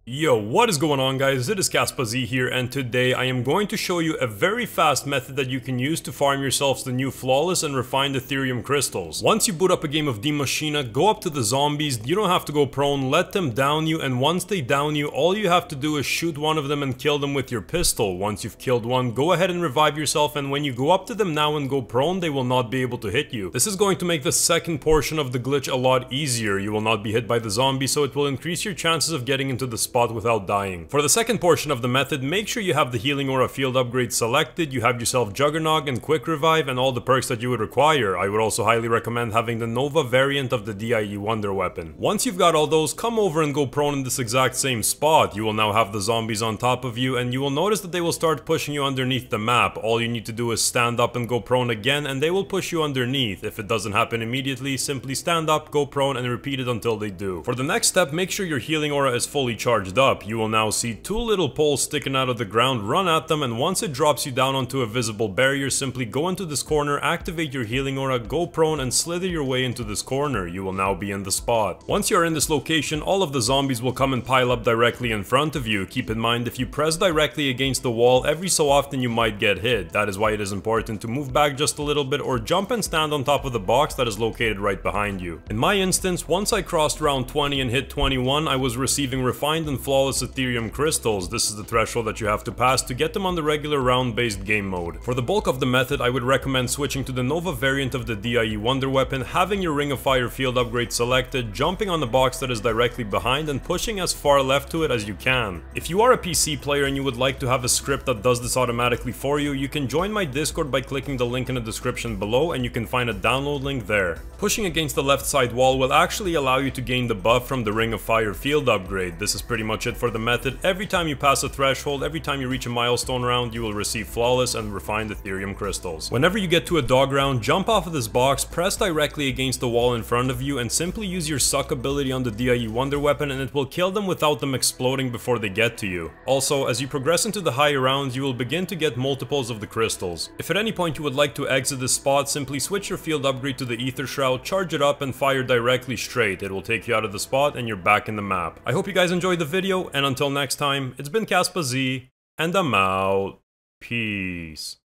Yo, what is going on guys? It is Caspahz here, and today I am going to show you a very fast method that you can use to farm yourselves the new Flawless and Refined Aetherium crystals. Once you boot up a game of Maschine, go up to the zombies, you don't have to go prone, let them down you, and once they down you, all you have to do is shoot one of them and kill them with your pistol. Once you've killed one, go ahead and revive yourself, and when you go up to them now and go prone, they will not be able to hit you. This is going to make the second portion of the glitch a lot easier. You will not be hit by the zombie, so it will increase your chances of getting into the spot without dying. For the second portion of the method, make sure you have the healing aura field upgrade selected, you have yourself Juggernog and Quick Revive and all the perks that you would require. I would also highly recommend having the Nova variant of the DIE Wonder Weapon. Once you've got all those, come over and go prone in this exact same spot. You will now have the zombies on top of you, and you will notice that they will start pushing you underneath the map. All you need to do is stand up and go prone again, and they will push you underneath. If it doesn't happen immediately, simply stand up, go prone, and repeat it until they do. For the next step, make sure your healing aura is fully charged up. You will now see two little poles sticking out of the ground, run at them, and once it drops you down onto a visible barrier, simply go into this corner, activate your healing aura, go prone, and slither your way into this corner. You will now be in the spot. Once you're in this location, all of the zombies will come and pile up directly in front of you. Keep in mind, if you press directly against the wall, every so often you might get hit. That is why it is important to move back just a little bit or jump and stand on top of the box that is located right behind you. In my instance, once I crossed round 20 and hit 21, I was receiving Refined and Flawless Aetherium crystals. This is the threshold that you have to pass to get them on the regular round-based game mode. For the bulk of the method, I would recommend switching to the Nova variant of the DIE Wonder Weapon, having your Ring of Fire field upgrade selected, jumping on the box that is directly behind, and pushing as far left to it as you can. If you are a PC player and you would like to have a script that does this automatically for you, you can join my Discord by clicking the link in the description below, and you can find a download link there. Pushing against the left side wall will actually allow you to gain the buff from the Ring of Fire field upgrade. This is pretty much it for the method. Every time you pass a threshold, every time you reach a milestone round, you will receive Flawless and Refined Aetherium crystals. Whenever you get to a dog round, jump off of this box, press directly against the wall in front of you, and simply use your suck ability on the DIE Wonder Weapon, and it will kill them without them exploding before they get to you. Also, as you progress into the higher rounds, you will begin to get multiples of the crystals. If at any point you would like to exit this spot, simply switch your field upgrade to the Ether Shroud, charge it up, and fire directly straight. It will take you out of the spot and you're back in the map. I hope you guys enjoyed the video, and until next time, it's been Caspahz, and I'm out. Peace.